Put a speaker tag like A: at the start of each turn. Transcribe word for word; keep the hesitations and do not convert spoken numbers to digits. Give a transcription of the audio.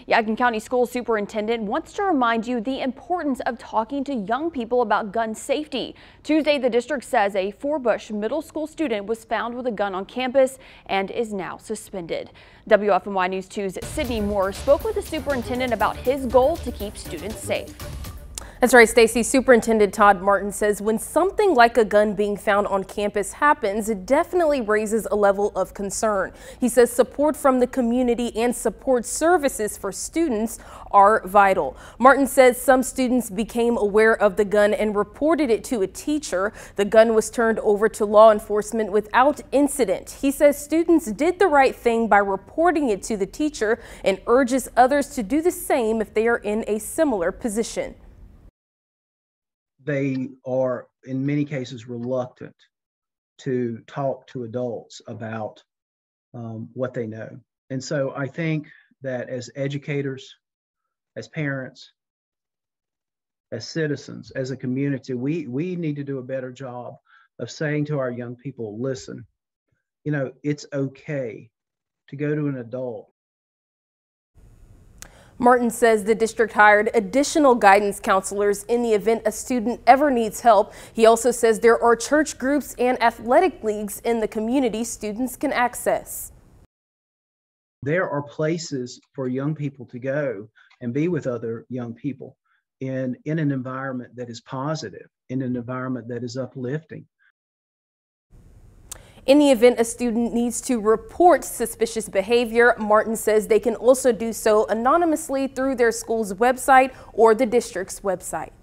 A: Yadkin County Schools Superintendent wants to remind you the importance of talking to young people about gun safety. Tuesday, the district says a Forbush Middle School student was found with a gun on campus and is now suspended. W F M Y News two's Sydney Moore spoke with the superintendent about his goal to keep students safe.
B: That's right, Stacy. Superintendent Todd Martin says when something like a gun being found on campus happens, it definitely raises a level of concern. He says support from the community and support services for students are vital. Martin says some students became aware of the gun and reported it to a teacher. The gun was turned over to law enforcement without incident. He says students did the right thing by reporting it to the teacher and urges others to do the same if they are in a similar position.
C: They are, in many cases, reluctant to talk to adults about um, what they know. And so I think that as educators, as parents, as citizens, as a community, we, we need to do a better job of saying to our young people, listen, you know, it's okay to go to an adult.
B: Martin says the district hired additional guidance counselors in the event a student ever needs help. He also says there are church groups and athletic leagues in the community students can access.
C: There are places for young people to go and be with other young people in, in an environment that is positive, in an environment that is uplifting.
B: In the event a student needs to report suspicious behavior, Martin says they can also do so anonymously through their school's website or the district's website.